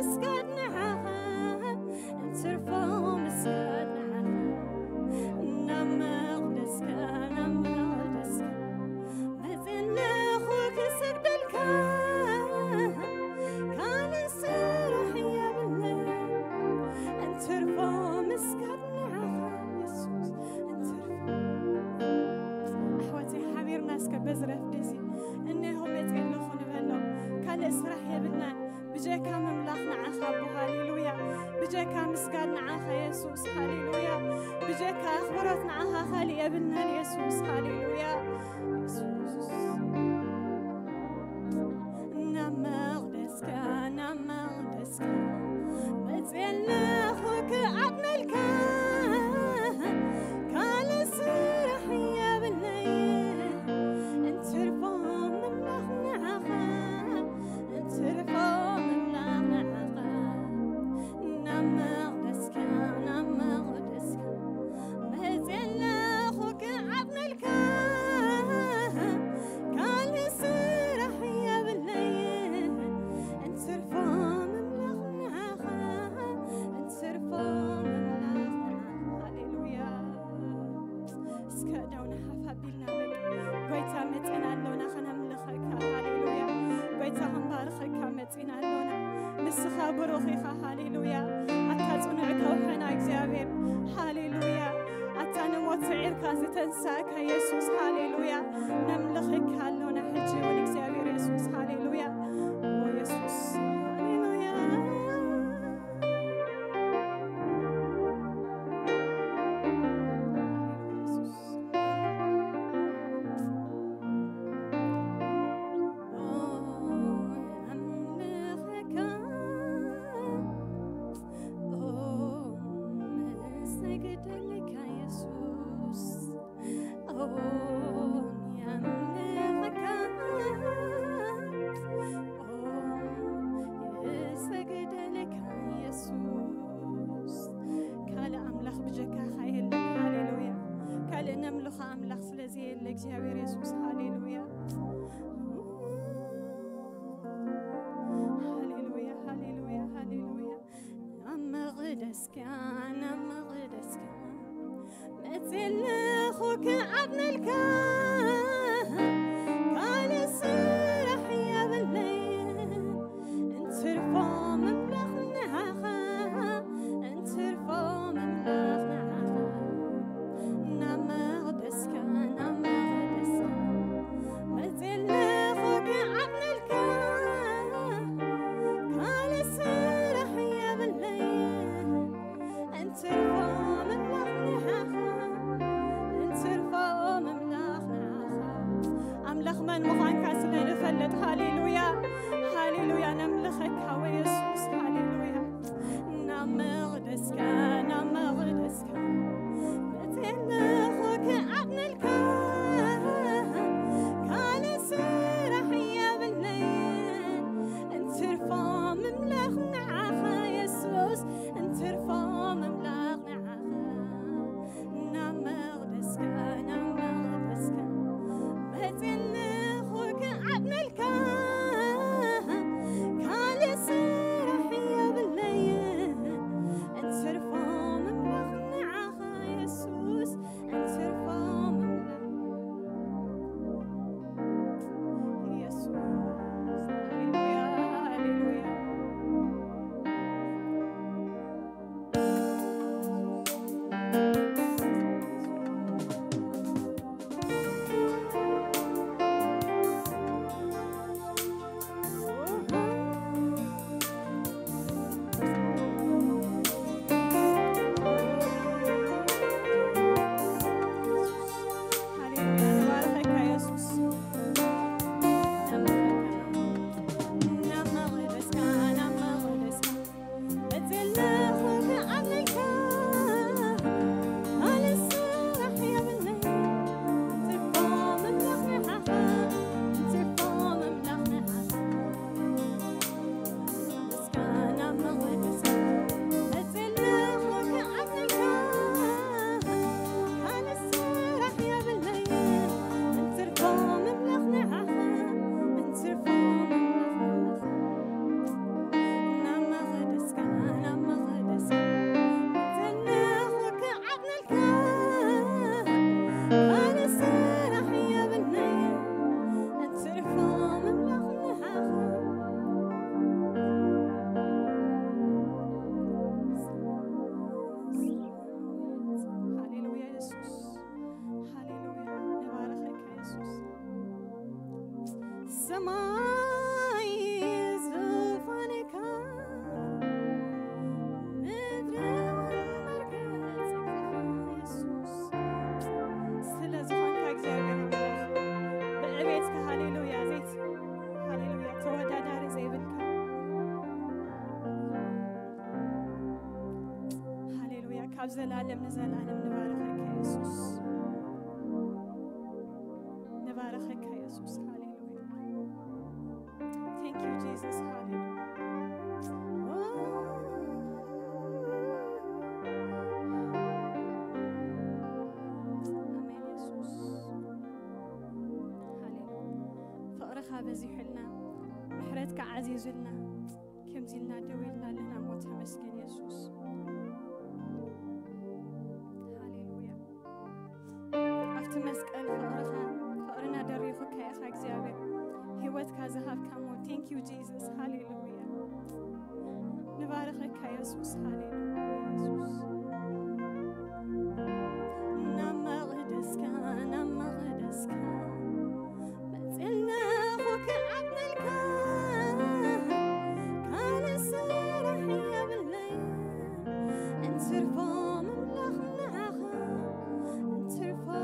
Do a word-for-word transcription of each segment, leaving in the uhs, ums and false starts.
ترفع مملخ زلالم نزلالم نبارخك يا يسوس نبارخك يا يسوس هاليلويا. Thank you Jesus هاليلويا. آمين يسوس هاليلويا. فقرخها بزيح لنا محرتك عزيز لنا كم زلنا دويلنا لنا موت مسكين يسوس. مسكال فقرها فقرنا دريخك يا أخي እግዚአብሔር ህይወትካ ዘሃብካ ሞ thank you Jesus hallelujah نبارخك يا يسوس hallelujah يسوس نما قدسك نما قدسك متلنا خوك عبدلك كان السرح يا بالليل انصرفا مملخنا انصرفا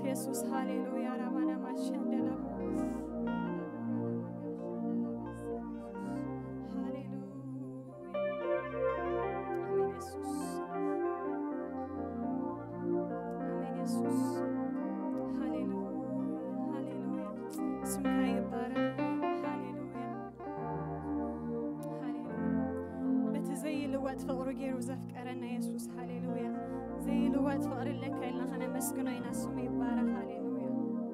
ኢየሱስ ሃሌሉያ ራባና ማሸንደላ فقر جيرو زفكرنا يسوس هاليلويا زي الوقت فقر لك إلنا خنا مسكنا ينسم يبارك هاليلويا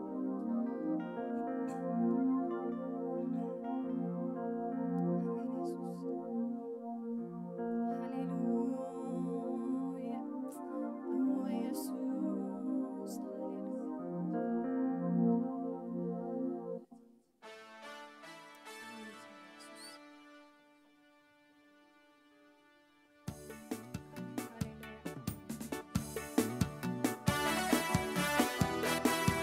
هاليلويا هو يسوس هاليلويا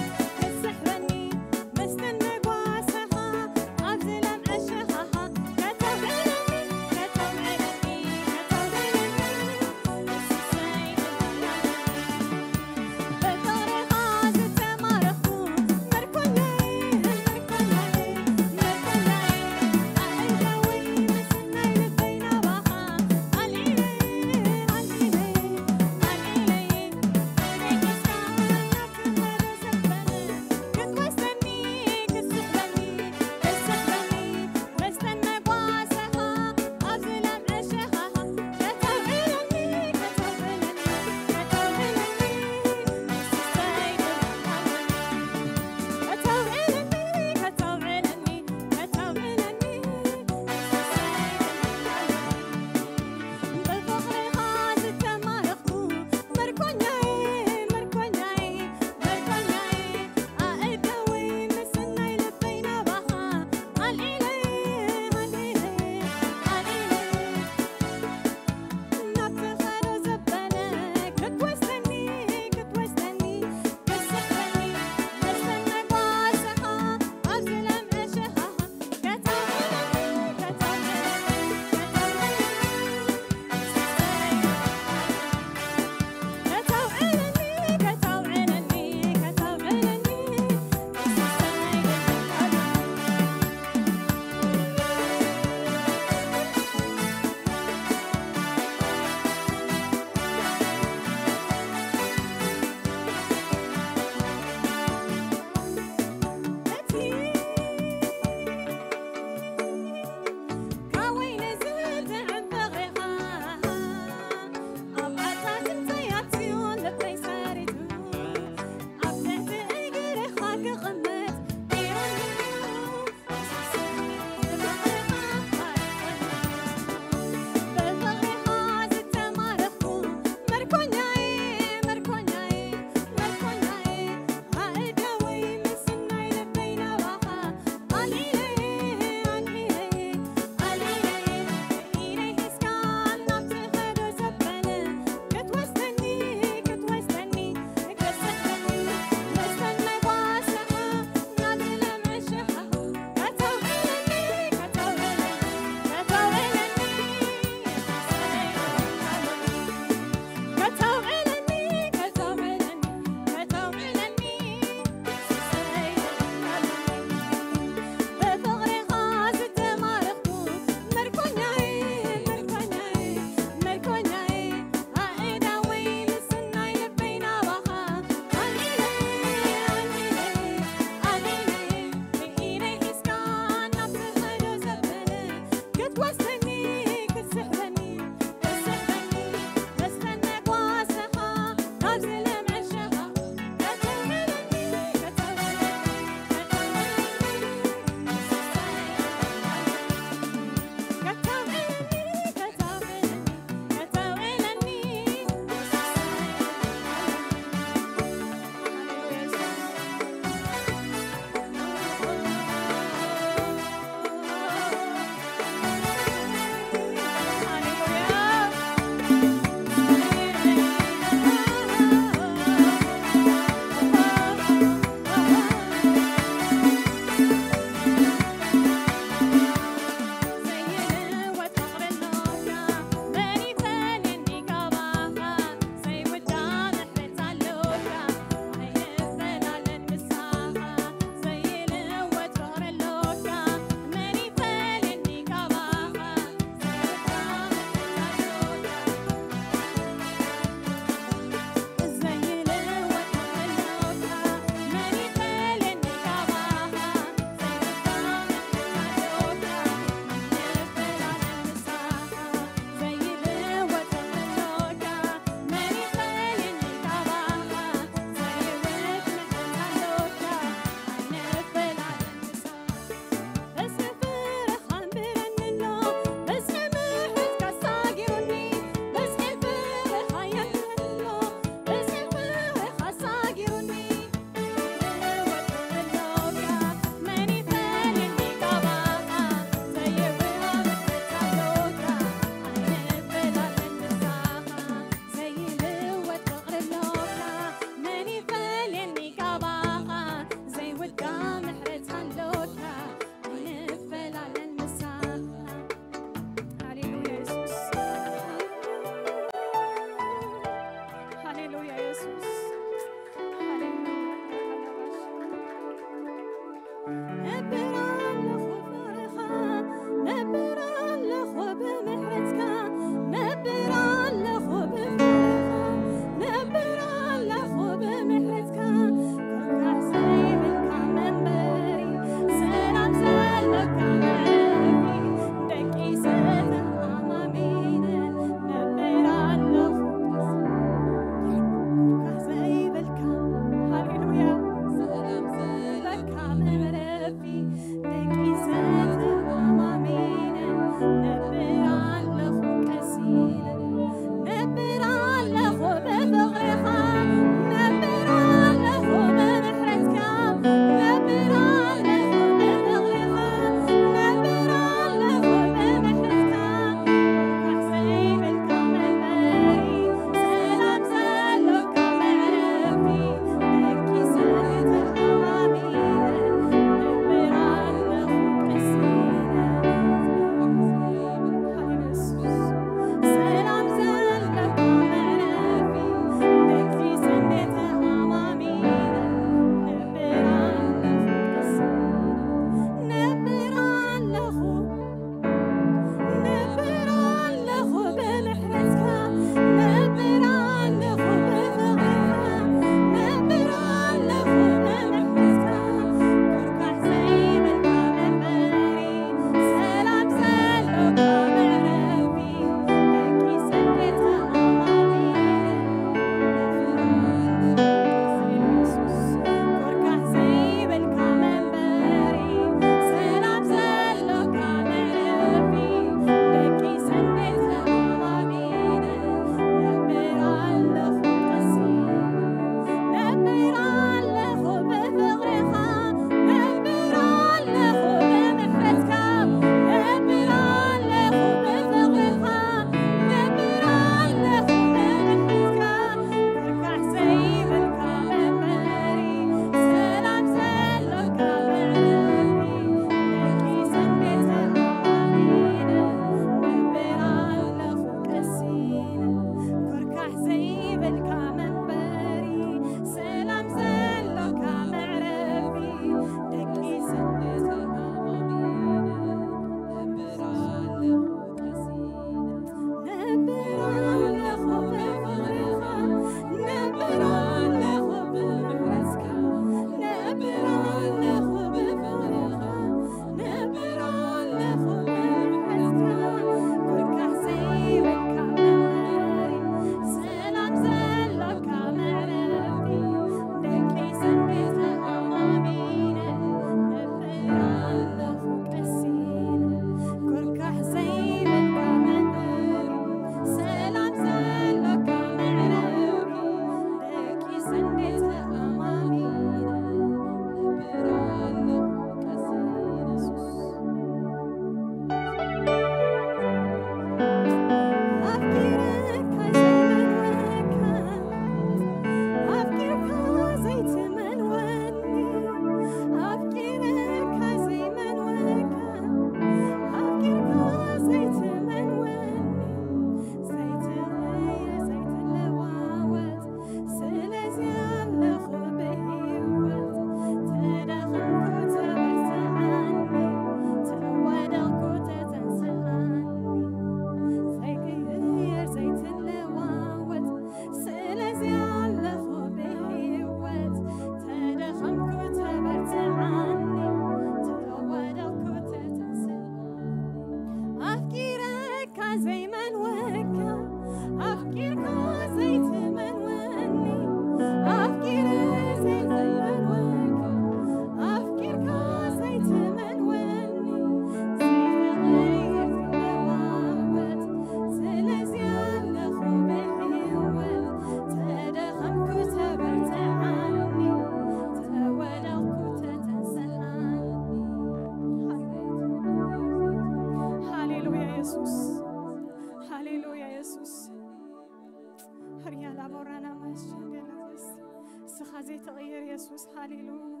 سخازي تغير يسوس هاليلويا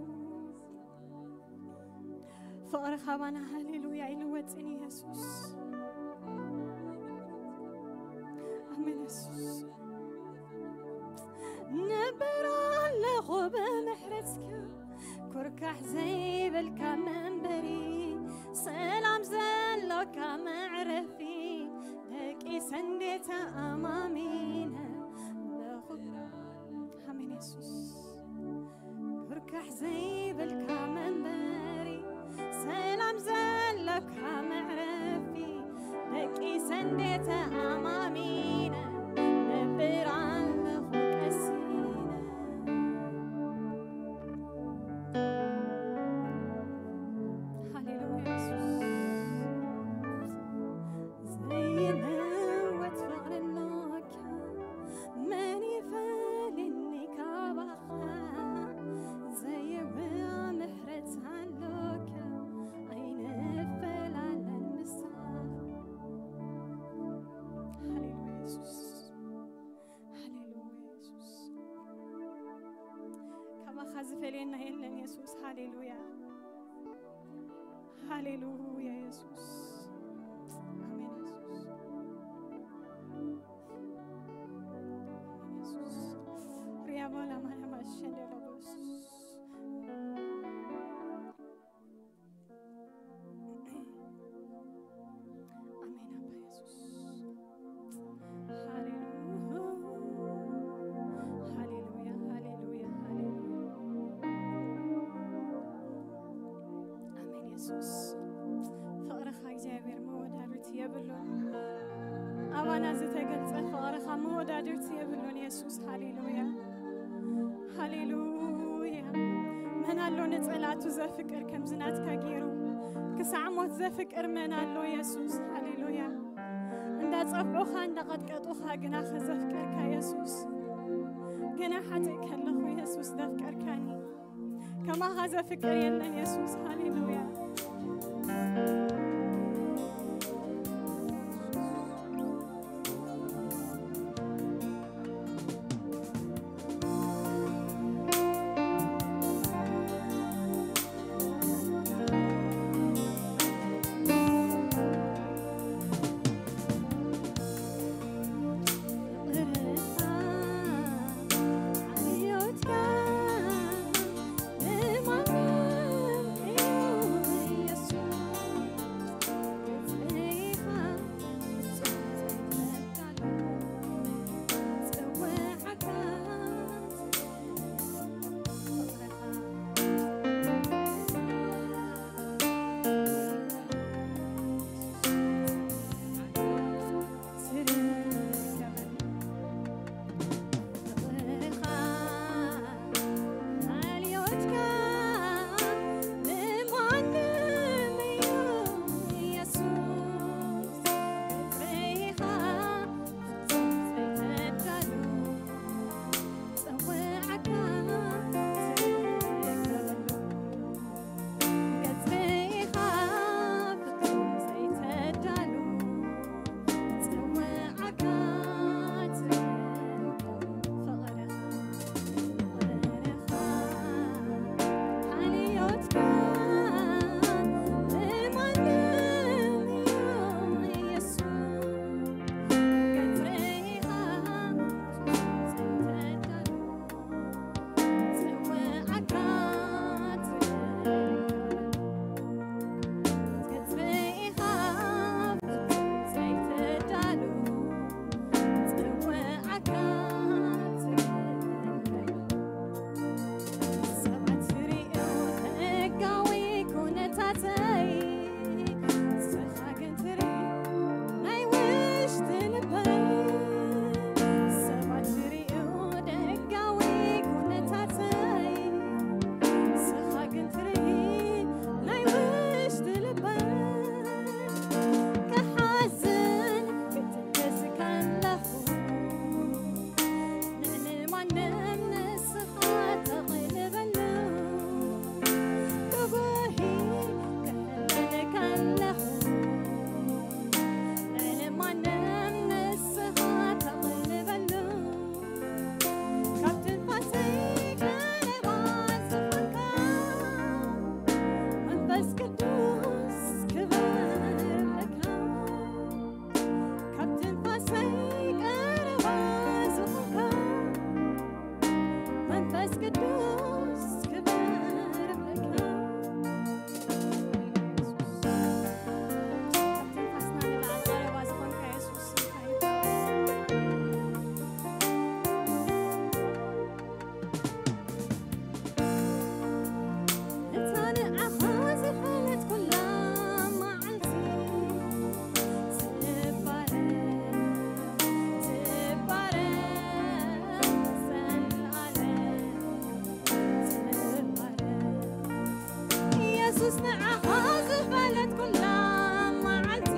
فقر خوانا هاليلويا إلوتني يسوس أمين يسوس نبرا لغوب محرسك كور بركح زي بالكمنبري سلام زلك معرفي لك سندت أمامينا آمين يسوس بركح زي بالكمنبري سلام زلك معرفي لك سندت أمامينا نبر عن أخوك أسينا هللويا يسوس زي نوت فغر اللوكا ماني فالني كابخا زي ومحرت عن لوكا عين فل على المسار هللويا يسوس هللويا يسوس كما خزف لنا إلا يسوس هللويا هللويا يسوس آمين يسوس آمين يسوس ريابولا ما همشين للبوس آمين أبا يسوس هللويا هللويا هللويا هللويا آمين يسوس فقرخ እግዚአብሔር መወዳዱት የብሉን አባና ዝተገልጸ ፈقرخ መወዳዱት የብሉን ኢየሱስ ሃሌሉያ ሃሌሉያ መናሎ ነጸላቱ ዘፍቅር ከም ዝናት ከጊሩ ክሳዕሞት ዘፍቅር መናሎ ኢየሱስ ሃሌሉያ እንዳጸፍዑኻ እንዳቀጥቀጡኻ ግና ከዘፍቅርካ ኢየሱስ ግና ሓጥእ ከለኹ ኢየሱስ ዘፍቅርካኒ ከማኻ ዘፍቅር የለን ኢየሱስ ሃሌሉያ Thank you. ኢየሱስ ንዓኻ ዝፈለት ኩላ መዓልቲ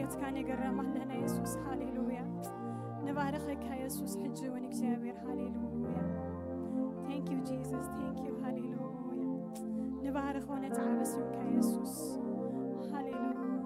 هيوت كان يقرم لنا يسوس هاليلويا نباركك يا يسوس حجي ونكجابير هاليلويا thank you Jesus thank you هاليلويا نبارك ونتعب اسمك يا يسوس هاليلويا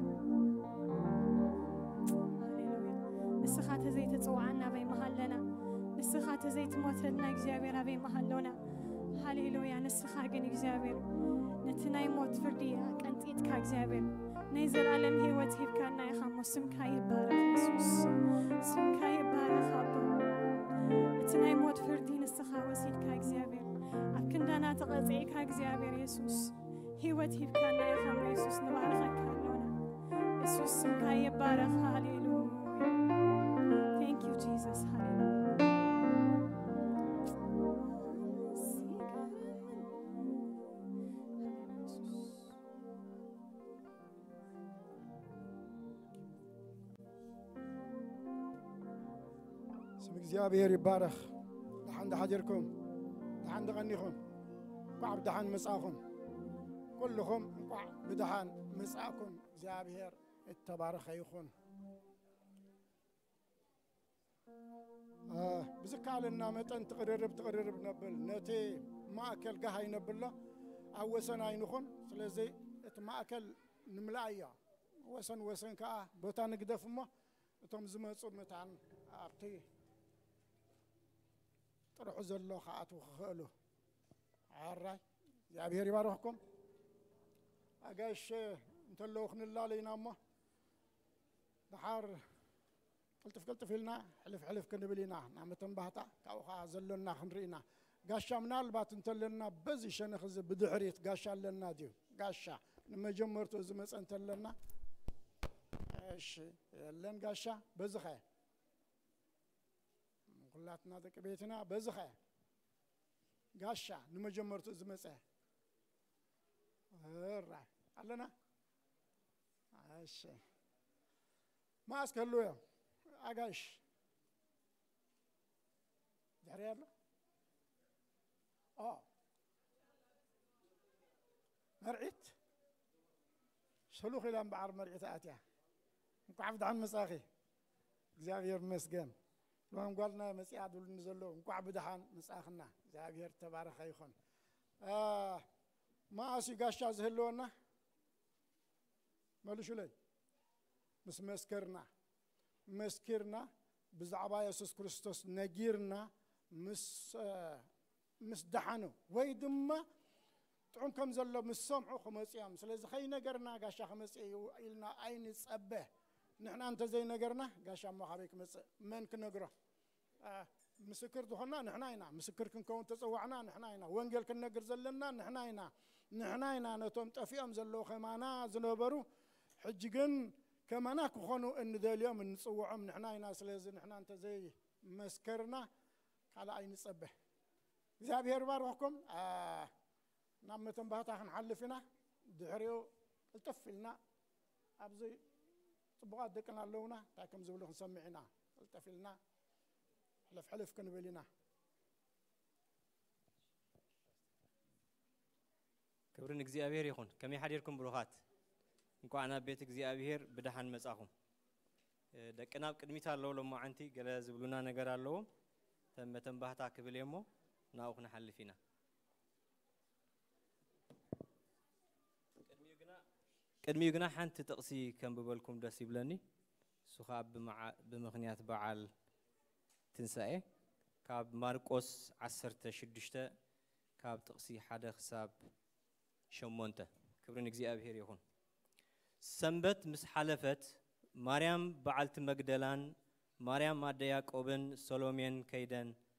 هاليلويا نسخات زي تطوعنا بين محلنا نسخات زي تموتلنا اكزابير بين محلنا هاليلويا نسخا جن اكزابير نتناي موت فرديا كانت ايدك اكزابير نيزل علم هيوت هيبكانا يا خمو سمكا يبارك يسوس سمكا يبارك ابو نتناي موت فردي نسخا وسيدك اكزابير اكندانا تقطعيك اكزابير يسوس هيوت هيبكانا يا خمو يسوس نباركك هالونا يسوس سمكا يبارك هاليلويا thank you Jesus هاليلويا እግዚአብሔር ይባረክ دحان دحجركم دحان دغنيكم قعب دحان مساكم كلكم قعب بدحان مساكم እግዚአብሔር التبارك يكون اه بزكالنا متن تقررب تقررب نبل نتي ماكل قهاي نبله اوسن عينكم ስለዚህ እቲ ማእከል ንምላያ ወሰን ወሰን ከአ ቦታ ንግደፍሞ እቶም ዝመጹ መታን ኣብቲ ጥሩሕ ዘሎ ከአቱ ክኽእሉ ዓራይ እግዚአብሔር ይባርክኩም አጋሽ እንተለው ክንላለይናሞ ድሓር ቅልጥፍ ቅልጥፍ ኢልና ሕልፍ ሕልፍ ክንብሊና ናመተን ባህታ ካብኡ ከዓ ዘሎና ክንርኢና ጋሻ ምናልባት እንተለና በዚ ሸነኽ እዚ ብድሕሪት ጋሻ ኣለና ድዩ ጋሻ ንመጀመርቱ ዝመፀ እንተለና እሺ የለን ጋሻ በዚ ኸ ኩላትና ደቂ ቤትና በዚ ኸ ጋሻ ንመጀመርቱ ዝመፀ እራ ኣለና እሺ ማስከሉ አጋሽ ዳር ያለ اه مرعيت شلوخ الى بعر مرعيت اتيا انكو عبد عن مساخي እግዚአብሔር መስገን لوم قالنا مسياد ولنزلو انكو عبد عن مساخنا እግዚአብሔር تبارك يكون اه ما اسي غاشا زهلونا مالوش لي مس مسكرنا مسكرنا بزعبا يسوع كريستوس نجيرنا مس آه مس دحانو ويدما طعم كم زلو مس سمعو خمسيام سلازي خي نجرنا غاشا خمسي إلنا عين صبه نحنا انت زي نجرنا غاشا ما خبيك مس من كنجره آه مسكر دخلنا نحنا هنا مسكر كنكون تصوعنا نحنا هنا وانجل كنجر زلنا نحنا هنا نحنا هنا نتوم تفيام زلو خمانا زنبرو حججن كمانا كخونو ان ذا اليوم نصوعهم نحنا هنا سلازي نحنا انت زي مسكرنا على عين صبه እግዚአብሔር ባርኮም ናመተን ባህታ ክንሐልፍና ድሕሪው الطفلنا ابزي طبقات دقنا لونا تاكم زبلو نسمعنا الطفلنا حلف حلف كنبلينا كبرن እግዚአብሔር ይሁን ከመ ይሐዲርኩም ብሩኻት እንኳን አና ቤት እግዚአብሔር በደሃን መጻኹም ደቅናብ ቅድሚት አለው ለማዓንቲ ገለ ዝብሉና ነገር አለው ተመተን ባህታ ክብለሞ ناوخنا حلفينا قدمي يغنا قدمي يغنا حنت تقسي كم ببلكم داس يبلني سخاب بمع بمخنيات بعال تنساي كاب ماركوس عشرة شدشته كاب تقسي حدا حساب شمونته كبرن እግዚአብሔር ይሁን ሰንበት ምስ ሓለፈት ማርያም በዓልት መግደላን ማርያም ማደ ያዕቆብን ሶሎሜን ከይደን